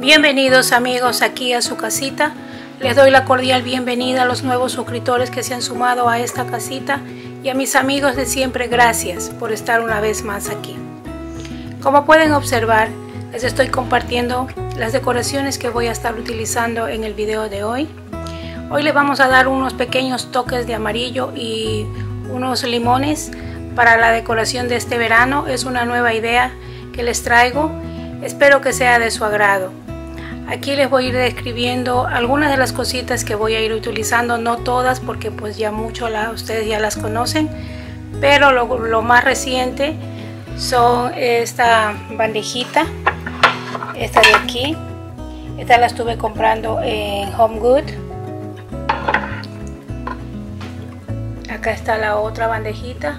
Bienvenidos amigos aquí a su casita. Les doy la cordial bienvenida a los nuevos suscriptores que se han sumado a esta casita y a mis amigos de siempre, gracias por estar una vez más aquí. Como pueden observar, les estoy compartiendo las decoraciones que voy a estar utilizando en el video de hoy. Hoy le vamos a dar unos pequeños toques de amarillo y unos limones para la decoración de este verano. Es una nueva idea que les traigo. Espero que sea de su agrado. Aquí les voy a ir describiendo algunas de las cositas que voy a ir utilizando, no todas porque pues ya ustedes ya las conocen, pero lo más reciente son esta bandejita, esta de aquí. Esta la estuve comprando en Home Good. Acá está la otra bandejita.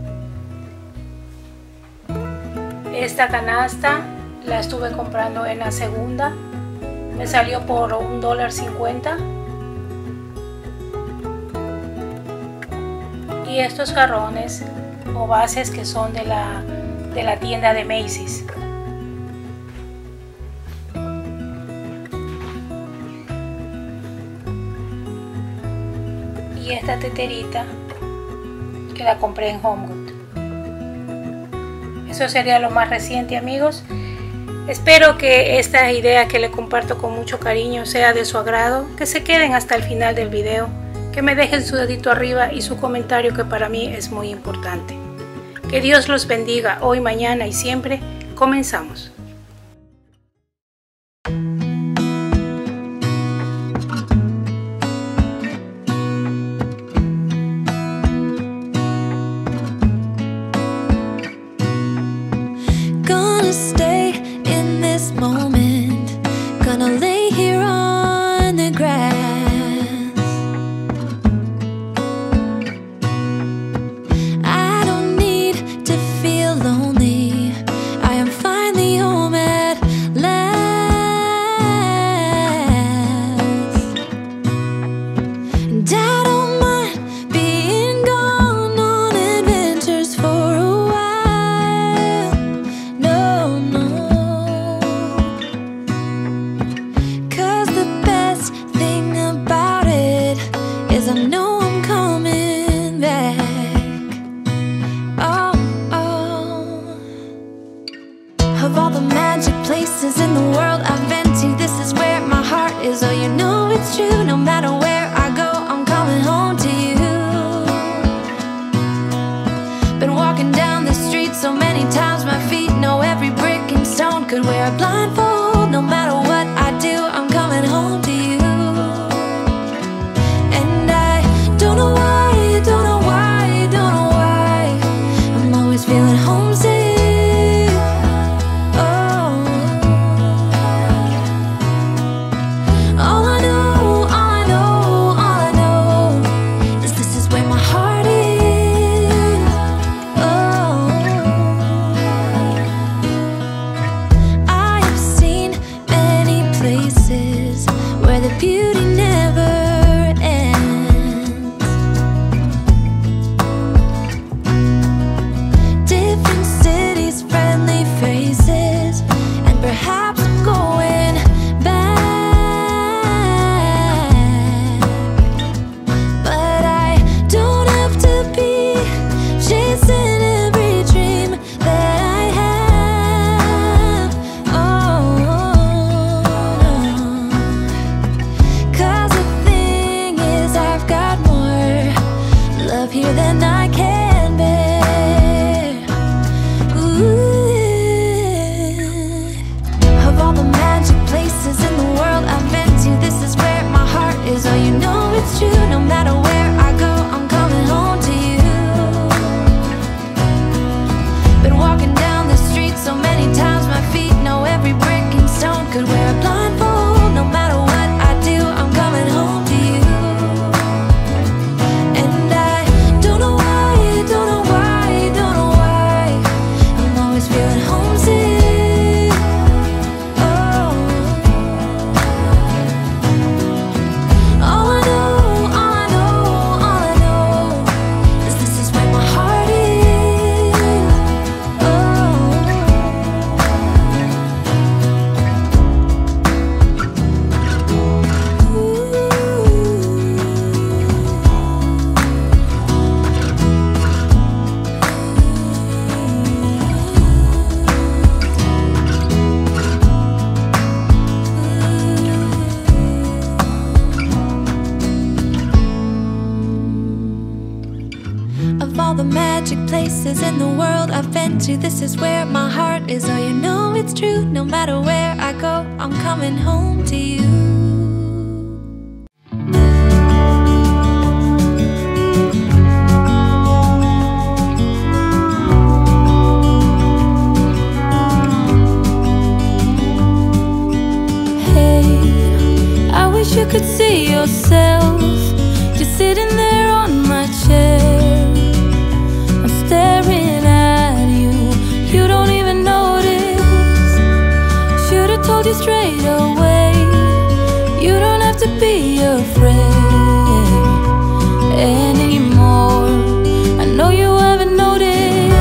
Esta canasta la estuve comprando en la segunda. Me salió por $1.50. Y estos jarrones o bases que son de la tienda de Macy's. Y esta teterita que la compré en Home Good. Eso sería lo más reciente, amigos. Espero que esta idea que le comparto con mucho cariño sea de su agrado, que se queden hasta el final del video, que me dejen su dedito arriba y su comentario, que para mí es muy importante. Que Dios los bendiga hoy, mañana y siempre. Comenzamos. Of all the magic places in the world I've been to, this is where my heart is. Oh, you know it's true. No matter where I go, I'm coming home to you. Been walking down the street so many times, my feet know every brick and stone. Could wear a blindfold. No matter what I do, I'm coming home to you. And I don't know why, don't know why, don't know why I'm always feeling homesick. magic places in the world I've been to. This is where my heart is. Oh, you know it's true. No matter where I go, I'm coming home to you. You could see yourself just sitting there on my chair. I'm staring at you, you don't even notice. Should've told you straight away, you don't have to be afraid anymore. I know you haven't noticed.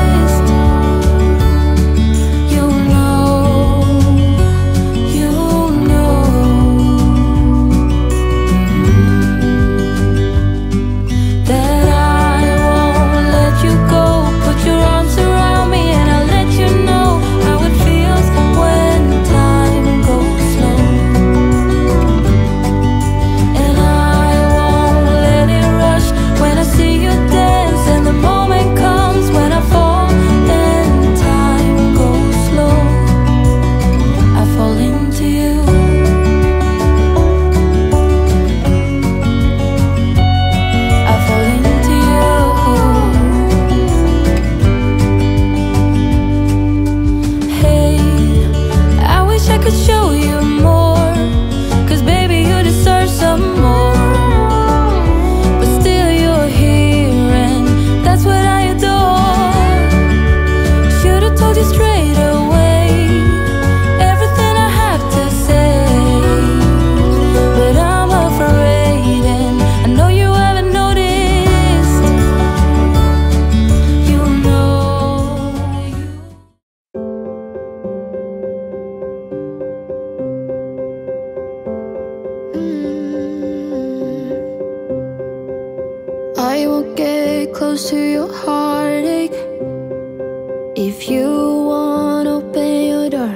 I won't get close to your heartache if you won't open your door.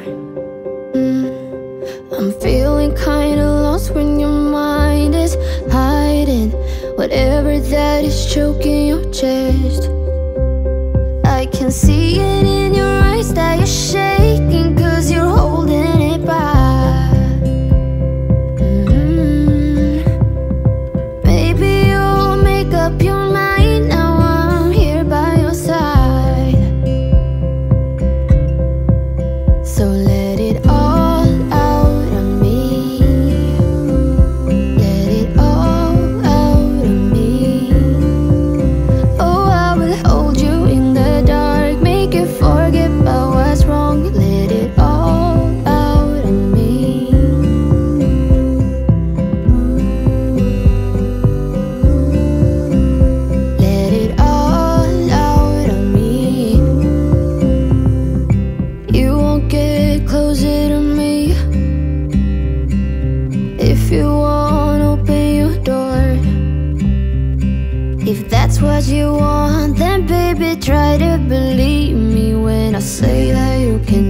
I'm feeling kinda lost when your mind is hiding whatever that is choking your chest. I can see it in your eyes that you're shaking 'cause you're holding it back. Maybe you'll make up your mind, now I'm here by your side. So let it all out of me. Let it all out of me. Oh, I will hold you in the dark, make you forget about what's wrong. Let it all out of me. Let it all out of me. You won't get closer to me if you won't open your door. If that's what you want, then baby try to believe me when I say that you can